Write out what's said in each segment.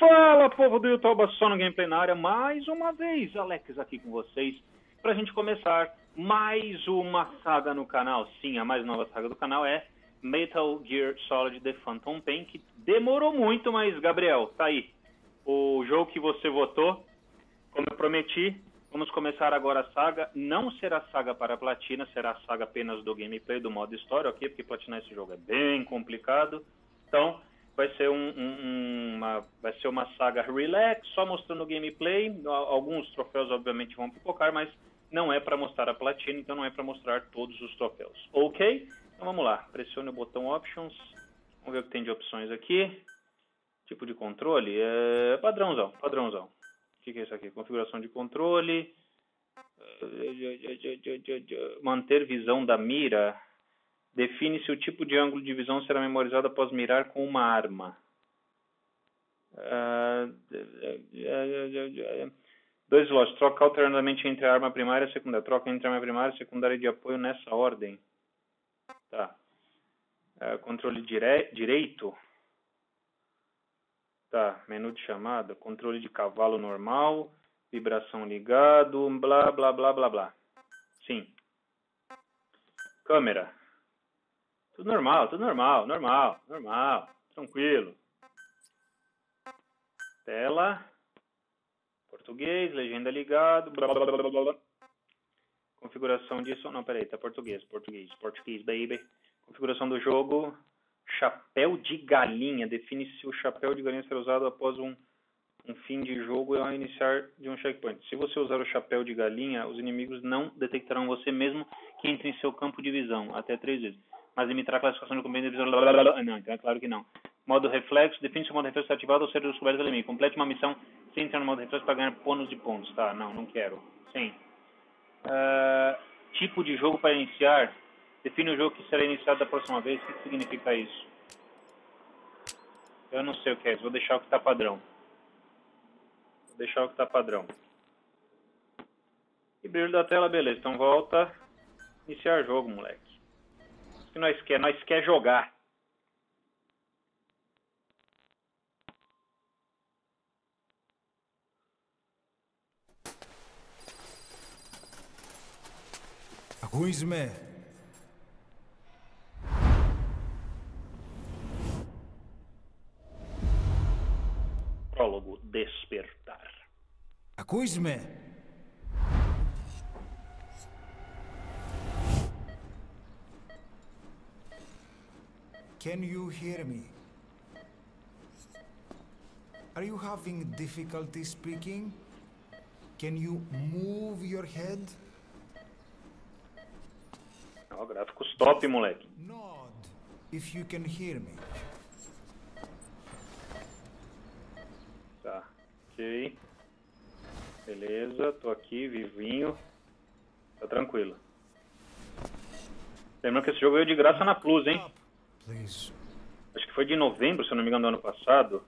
Fala, povo do YouTube, só no Gameplay na área, mais uma vez, Alex aqui com vocês, pra gente começar mais uma saga no canal. Sim, a mais nova saga do canal é Metal Gear Solid The Phantom Pain, que demorou muito, mas, Gabriel, tá aí. O jogo que você votou, como eu prometi, vamos começar agora a saga. Não será saga para platina, será saga apenas do gameplay, do modo história, ok? Porque platinar esse jogo é bem complicado. Então, vai ser uma saga relax, só mostrando o gameplay. Alguns troféus, obviamente, vão pipocar, mas não é para mostrar a platina, então não é para mostrar todos os troféus. Ok? Então vamos lá. Pressione o botão Options. Vamos ver o que tem de opções aqui. Tipo de controle. Padrãozão. O que é isso aqui? Configuração de controle. Manter visão da mira. Define se o tipo de ângulo de visão será memorizado após mirar com uma arma. 2 slots. Troca alternadamente entre a arma primária e a secundária. Troca entre a arma primária e a secundária de apoio nessa ordem. Tá. Controle direito. Tá. Menu de chamada. Controle de cavalo normal. Vibração ligado. Blá, blá, blá, blá, blá. Sim. Câmera. Tudo normal. Tranquilo. Tela. Português, legenda ligado. Blá, blá, blá, blá, blá. Configuração disso. Não, peraí, tá português, baby. Configuração do jogo. Chapéu de galinha. Define se o chapéu de galinha será usado após um fim de jogo e ao iniciar de um checkpoint. Se você usar o chapéu de galinha, os inimigos não detectarão você mesmo que entre em seu campo de visão, até 3 vezes. Mas limitar a classificação de comando de visão... Não, então é claro que não. Modo reflexo. Define se o modo reflexo está ativado ou ser descoberto pelo inimigo. Complete uma missão sem entrar no modo reflexo para ganhar bônus de pontos. Tá, não quero. Sim. Tipo de jogo para iniciar. Define o jogo que será iniciado da próxima vez. O que significa isso? Eu não sei o que é isso. Vou deixar o que está padrão. E brilho da tela, beleza. Então volta. Iniciar jogo, moleque. O que nós quer jogar. Ακούσμε. Prólogo Despertar. Ακούσμε. Can you hear me? Are you having difficulty speaking? Can you move your head? Ó, gráficos top, moleque. Nod if you can hear me. Tá, ok. Beleza, tô aqui, vivinho. Tá tranquilo. Lembrando que esse jogo veio de graça na Plus, hein? Please. Acho que foi de novembro, se eu não me engano, do ano passado.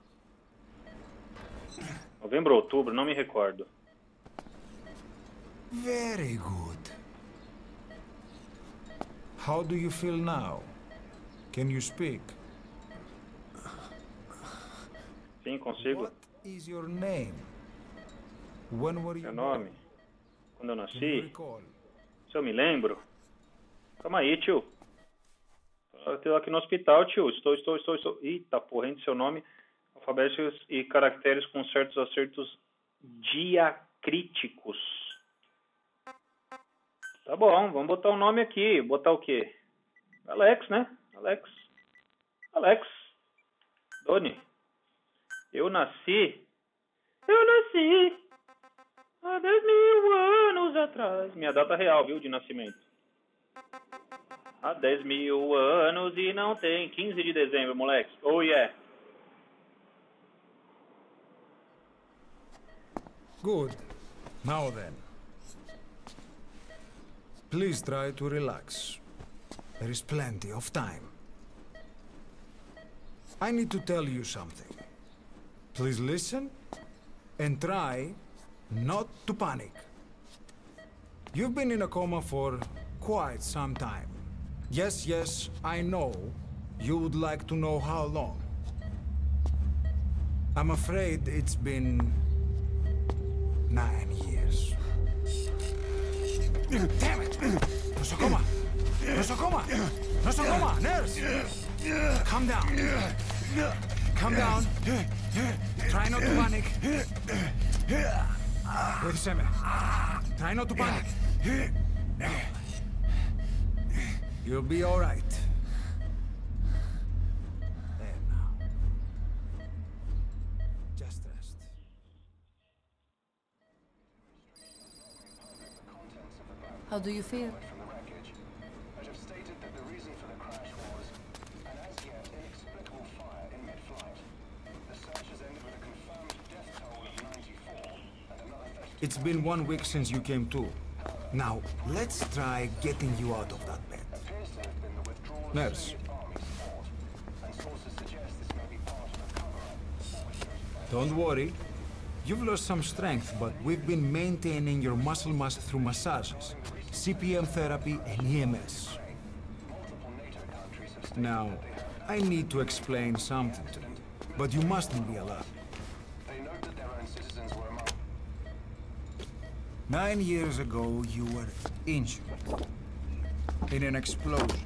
Novembro ou outubro, não me recordo. Very good. How do you feel now? Can you speak? Sim, consigo. What is your name? When were you Meu nome? born? Quando eu Can you nasci? recall? Se eu me lembro? Calma aí, tio. Estou aqui no hospital, tio. Estou. Eita porra, entre seu nome, alfabetos e caracteres com certos acertos diacríticos. Tá bom, vamos botar o nome aqui. Botar o quê? Alex, né? Alex. Doni. Eu nasci há 10.000 anos atrás. Minha data real, viu, de nascimento. Há 10.000 anos e não tem 15 de dezembro, moleque. Oh, yeah. Good. Now then. Please try to relax. There is plenty of time. I need to tell you something. Please listen and try not to panic. You've been in a coma for quite some time. Yes, I know. You would like to know how long. I'm afraid it's been 9 years. Damn it! Nosokoma! Nosokoma! Nosokoma! Nurse! Calm down. Calm down. Try not to panic. Wait a second. Try not to panic. You'll be all right. There now. Just rest. How do you feel? It's been 1 week since you came to. Now, let's try getting you out of that bed. Nurse. Don't worry. You've lost some strength, but we've been maintaining your muscle mass through massages, CPM therapy, and EMS. Now, I need to explain something to you, but you mustn't be alarmed. 9 years ago, you were injured in an explosion.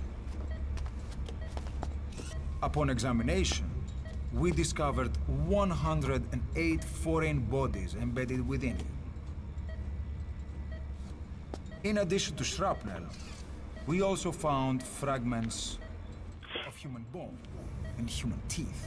Upon examination, we discovered 108 foreign bodies embedded within you. In addition to shrapnel, we also found fragments of human bone and human teeth.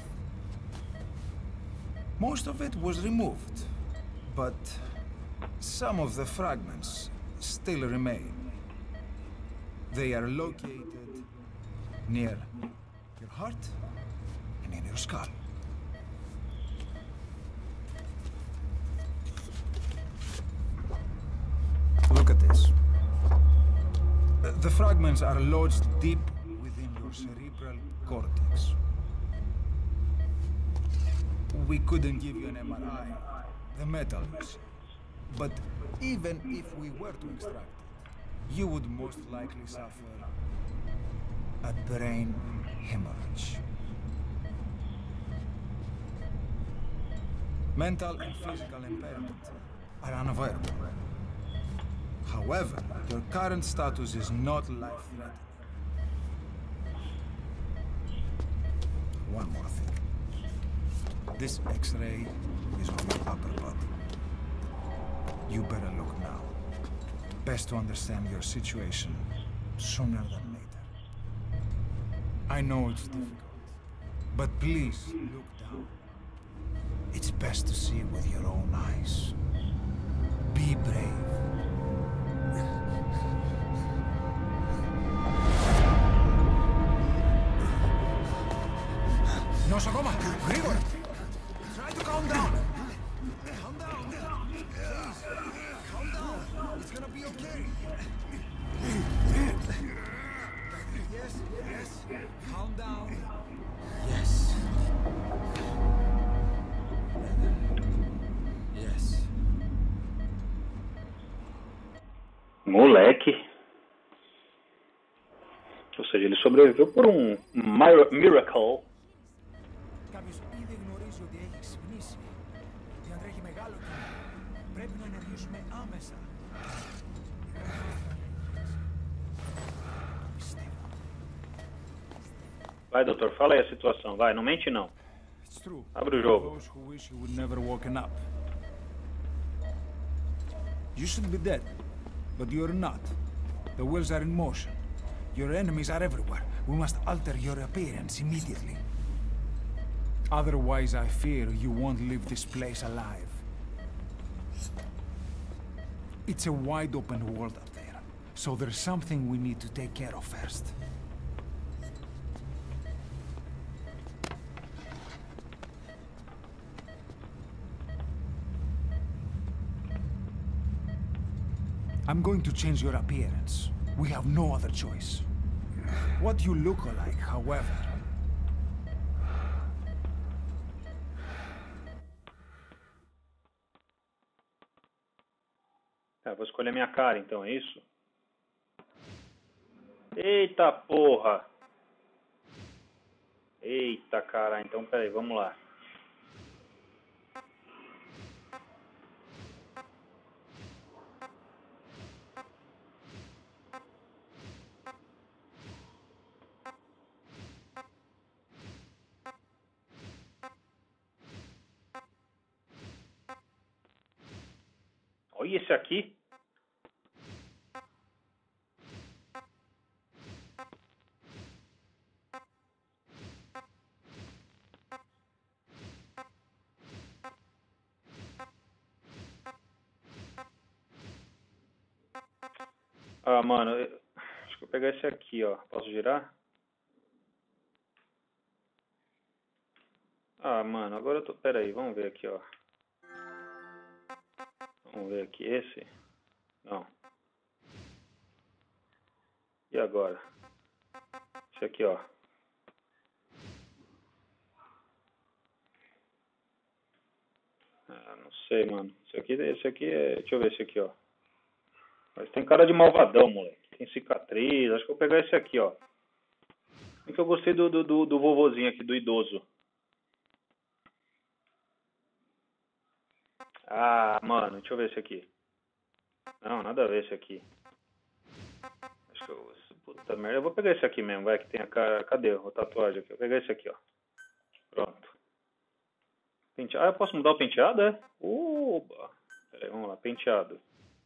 Most of it was removed, but some of the fragments still remain. They are located near your heart and in your skull. Look at this. The fragments are lodged deep within your cerebral cortex. We couldn't give you an MRI, the metal you see. But even if we were to extract it, you would most likely suffer a brain hemorrhage. Mental and physical impairment are unavoidable. However, your current status is not life-threatening. One more thing. This X-ray is on your upper body. You better look now. Best to understand your situation sooner than later. I know it's difficult, but please look down. It's best to see with your own eyes. Be brave. Nosokoma! Grigor! Try to calm down! Calm down! Please! Calm down! It's gonna be okay! Yes, yes! Calm down! Yes! Yes. Moleque. Ou seja, ele sobreviveu por um miracle. Κάποιος ήδη γνωρίζει ότι έχεις πνίση. Διατρέχει μεγάλο κίνδυνο. Πρέπει να ενεργήσουμε άμεσα. Vai, doutor, fala aí a situação. Vai, não mente não. It's true. Abre o jogo. Those who wish you would never woken up. You should be dead, but you're not. The wheels are in motion. Your enemies are everywhere. We must alter your appearance immediately. Otherwise, I fear you won't leave this place alive. It's a wide open world up there, so there's something we need to take care of first. I'm going to change your appearance. We have no other choice. What you look like, however... Tá, vou escolher minha cara então, é isso? Eita porra! Eita cara, então peraí, vamos lá. Olha esse aqui. Ah, mano, acho que eu vou pegar esse aqui, ó. Posso girar? Ah, mano, agora eu tô... Pera aí, vamos ver aqui, ó. Vamos ver aqui, esse? Não. E agora? Esse aqui, ó. Ah, não sei, mano. Esse aqui é... Deixa eu ver esse aqui, ó. Mas tem cara de malvadão, moleque. Tem cicatriz. Acho que eu vou pegar esse aqui, ó. É que eu gostei do vovozinho aqui, do idoso. Ah, mano, deixa eu ver esse aqui. Não, nada a ver esse aqui. Acho que eu... Puta merda, eu vou pegar esse aqui mesmo, vai, que tem a cara... Cadê a tatuagem aqui? Eu vou pegar esse aqui, ó. Pronto. Penteado. Ah, eu posso mudar o penteado, é? Oba! Pera aí, vamos lá, penteado.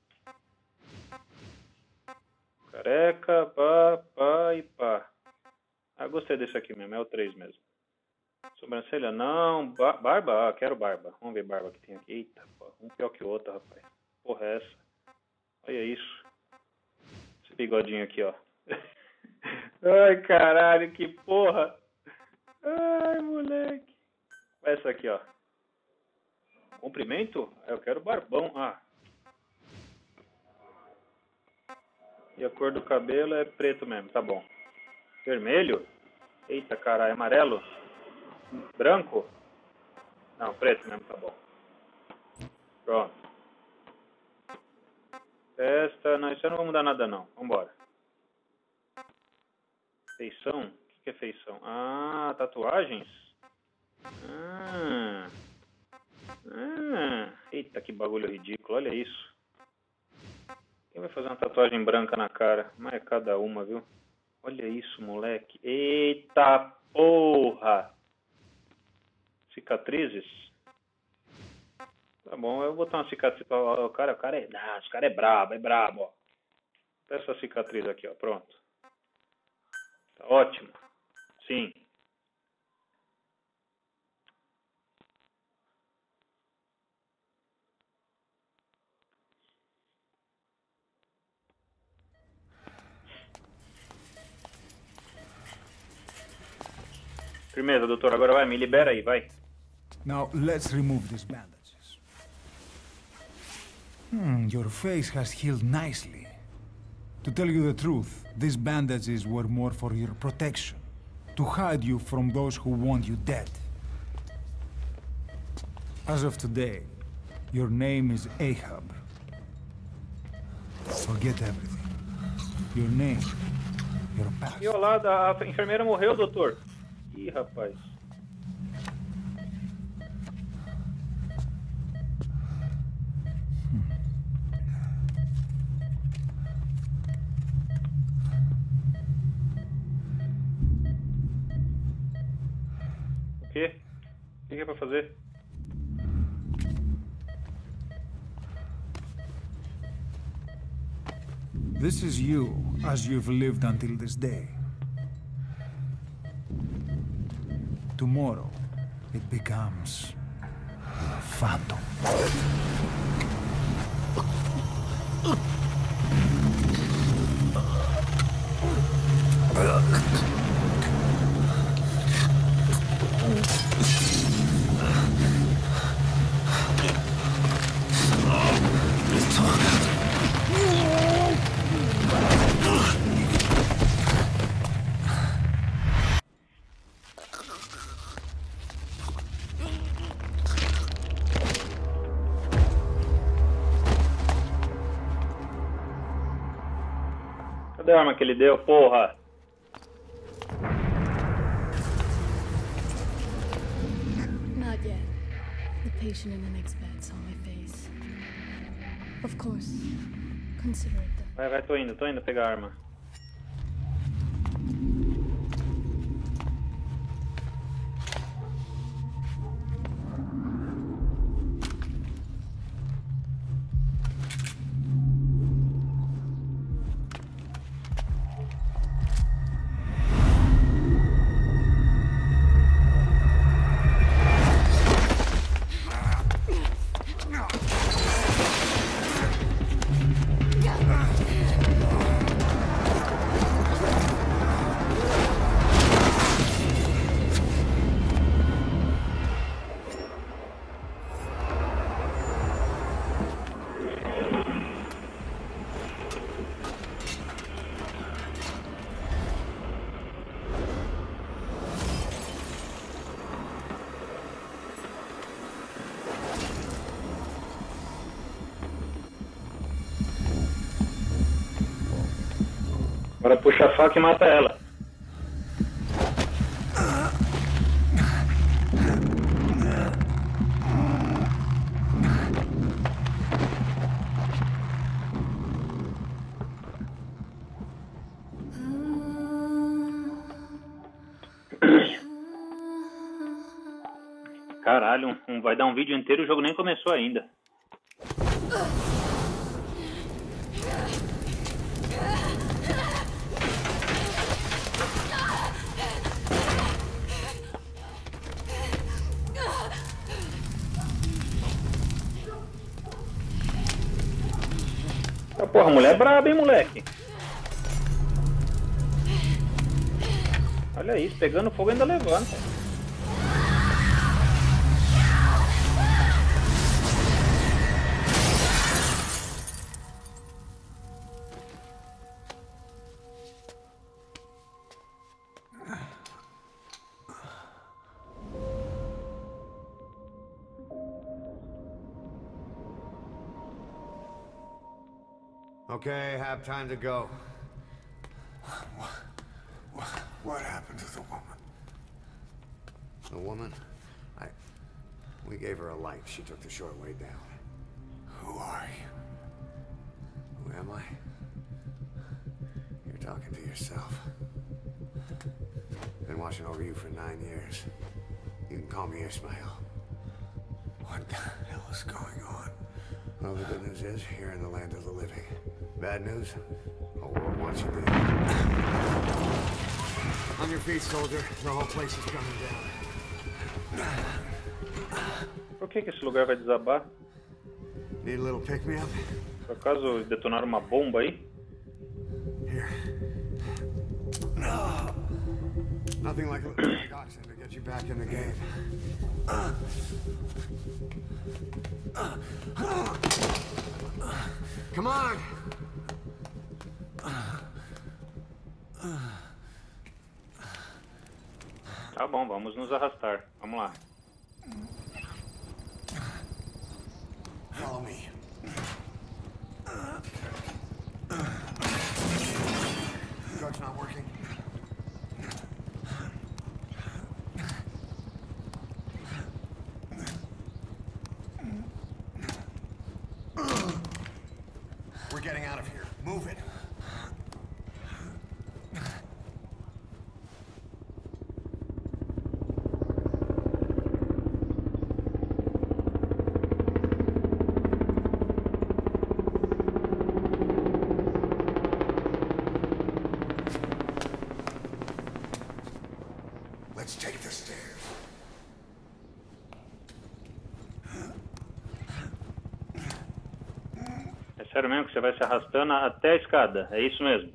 Careca, pá e pá. Ah, gostei desse aqui mesmo, é o 3 mesmo. Sobrancelha não, barba, quero barba. Vamos ver barba que tem aqui. Eita, pô, um pior que o outro, rapaz. Porra é essa? Olha isso. Esse bigodinho aqui, ó. Ai, caralho, que porra. Ai, moleque. Essa aqui, ó. Comprimento? Eu quero barbão. Ah. E a cor do cabelo é preto mesmo, tá bom. Vermelho? Eita, caralho, amarelo? Branco? Não, preto mesmo, tá bom. Pronto. Testa, não, isso eu não vou mudar nada não. Vambora. Feição? O que é feição? Ah, tatuagens? Eita, que bagulho ridículo, olha isso. Quem vai fazer uma tatuagem branca na cara? Mas é cada uma, viu? Olha isso, moleque. Eita porra! Cicatrizes? Tá bom, eu vou botar uma cicatriz. O cara é. Não, esse cara é brabo, ó. Essa cicatriz aqui, ó. Pronto. Tá ótimo. Sim. Firmeza, doutor. Agora vai, me libera aí, vai. Now, let's remove these bandages. Your face has healed nicely. To tell you the truth, these bandages were more for your protection. To hide you from those who want you dead. As of today, your name is Ahab. Forget everything. Your name, your past. E olá, a enfermeira morreu, doutor. Ih, rapaz. O quê? O que é pra fazer? This is you, as you've lived until this day. Tomorrow, it becomes a phantom. Cadê a arma que ele deu, porra? Not yet. The patient in the next bed saw my face. Of course. Consider it done. Vai, tô indo pegar a arma. Puxa a faca e mata ela. Caralho, vai dar um vídeo inteiro e o jogo nem começou ainda. Ah, porra, a mulher é braba, hein, moleque? Olha isso, pegando fogo ainda levanta. Okay, have time to go. What happened to the woman? The woman? We gave her a light. She took the short way down. Who are you? Who am I? You're talking to yourself. Been watching over you for 9 years. You can call me Ismail. What the hell is going on? Well, the good news is, you're in the land of the living. Bad news? The world wants you dead. On your feet, soldier. The whole place is coming down. Por que esse lugar vai desabar? Need a little pick-me-up? Por acaso detonaram uma bomba aí? Here. Nothing like a little oxygen to get you back in the game. Come on! Tá bom, vamos nos arrastar. Vamos lá. Follow me. Drugs not working. We're getting out of here. Move it. Let's take the stairs. É sério mesmo que você vai se arrastando até a escada? É isso mesmo?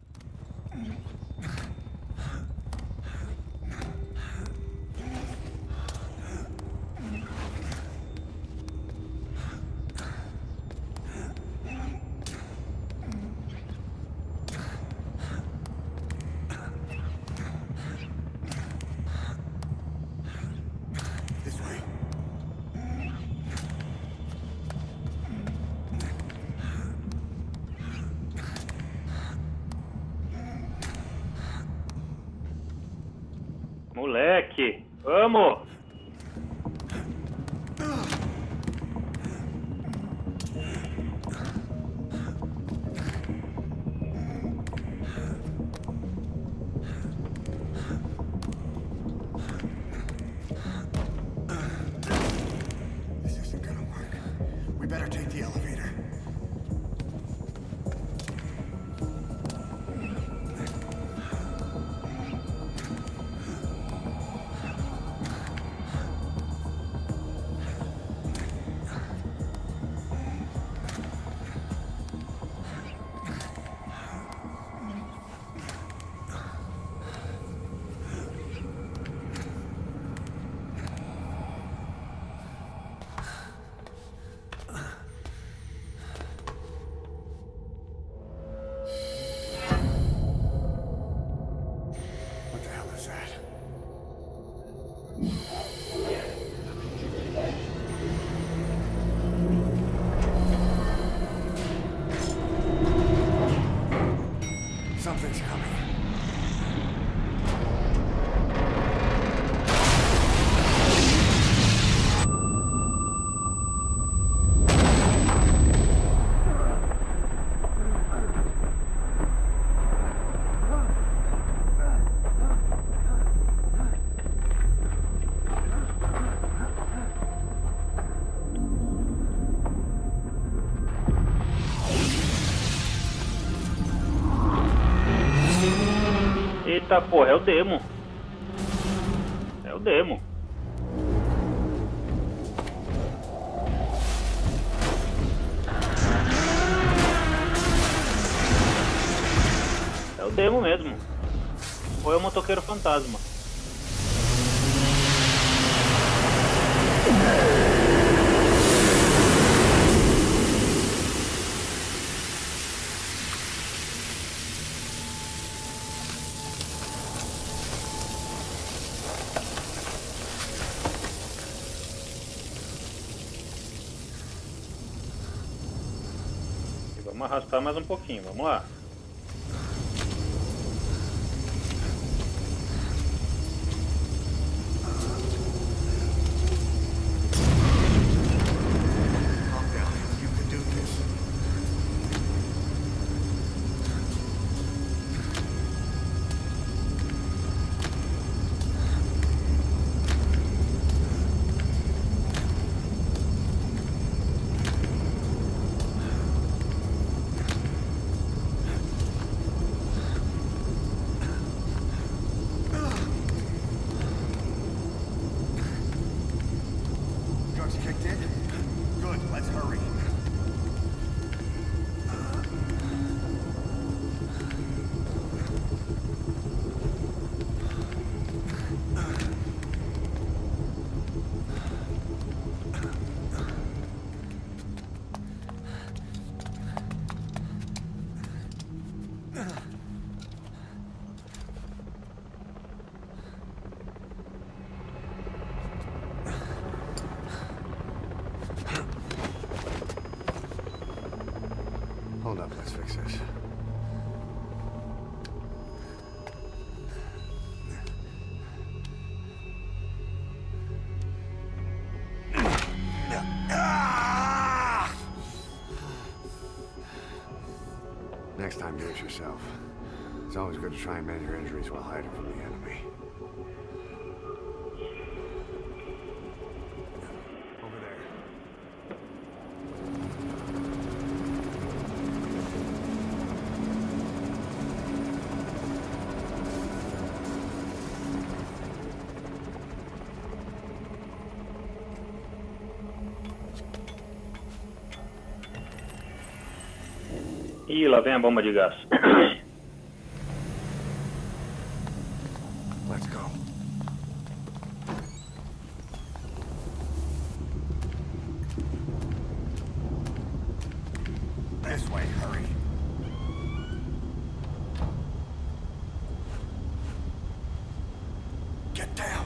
This way. Moleque, vamos! This isn't gonna work. We better take the elevator. What the hell is that? Something's coming. Eita, porra, é o demo. É o demo. É o demo mesmo. Ou é o motoqueiro fantasma. Vamos arrastar mais um pouquinho, vamos lá. Hold up, let's fix this. Next time, do it yourself. It's always good to try and mend your injuries while hiding from the enemy. Over there. Ih, lá vem a bomba de gás. Let's go. This way, hurry. Get down.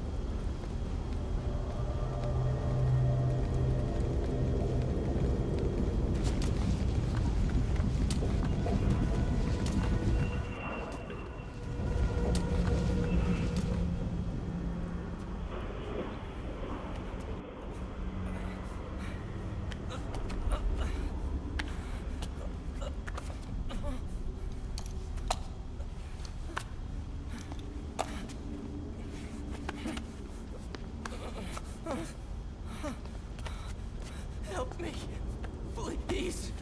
Help me, please.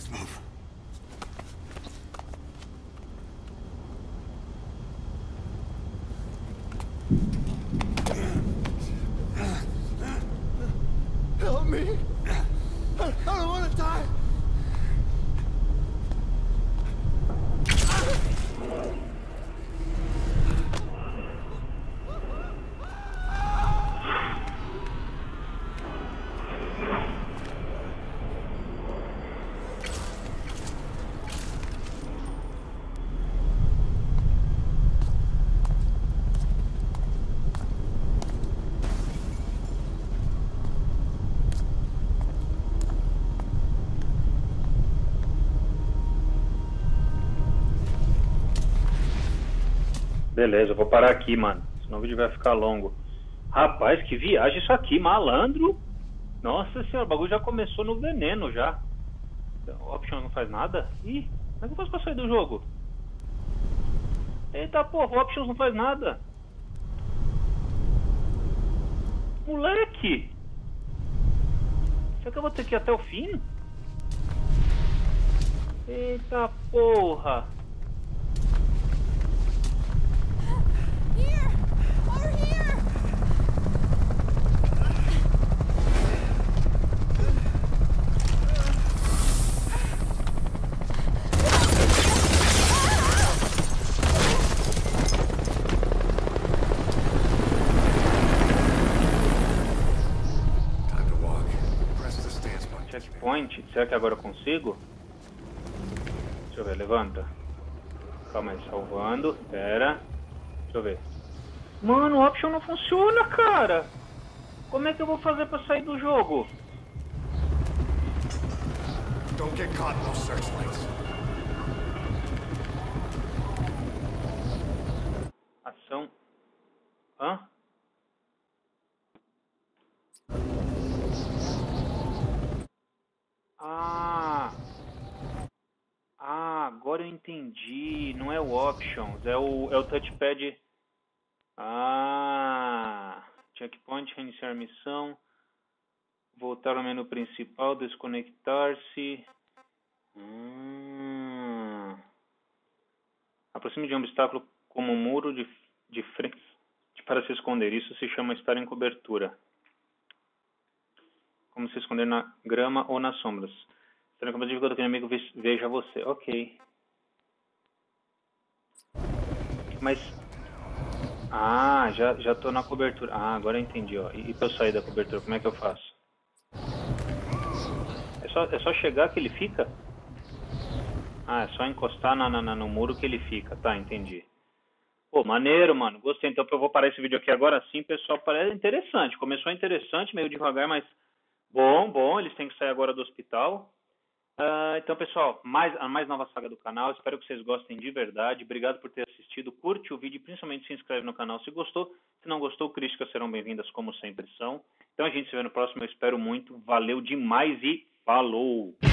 move. Help me! I don't want to die! Beleza, eu vou parar aqui, mano. Senão o vídeo vai ficar longo. Rapaz, que viagem isso aqui, malandro. Nossa senhora, o bagulho já começou no veneno já. O Option não faz nada? Ih, como é que eu faço pra sair do jogo? Eita porra, o Options não faz nada. Moleque! Será que eu vou ter que ir até o fim? Eita porra! Here! Over here! Time to walk. Press the stance button. Checkpoint? Será que agora eu consigo? Deixa eu ver, levanta. Calma aí, salvando. Pera. Deixa eu ver. Mano, o Option não funciona, cara. Como é que eu vou fazer pra sair do jogo? Don't get caught in those searchlights. Ação. Hã? Agora eu entendi. Não é o Options, é o touchpad. Checkpoint, reiniciar missão. Voltar ao menu principal, desconectar-se. Aproxime de um obstáculo como um muro de frente para se esconder. Isso se chama estar em cobertura. Como se esconder na grama ou nas sombras. Estar em cobertura quando o inimigo veja você. Ok. Mas... já tô na cobertura. Agora eu entendi, ó. E pra eu sair da cobertura, como é que eu faço? É só chegar que ele fica? É só encostar no muro que ele fica. Tá, entendi. Pô, maneiro, mano. Gostei. Então eu vou parar esse vídeo aqui agora sim, pessoal. Parece interessante. Começou interessante, meio devagar, mas bom. Eles têm que sair agora do hospital. Então, pessoal, a mais nova saga do canal. Espero que vocês gostem de verdade. Obrigado por ter assistido. Curte o vídeo e principalmente se inscreve no canal se gostou. Se não gostou, críticas serão bem-vindas como sempre são. Então a gente se vê no próximo. Eu espero muito. Valeu demais e falou!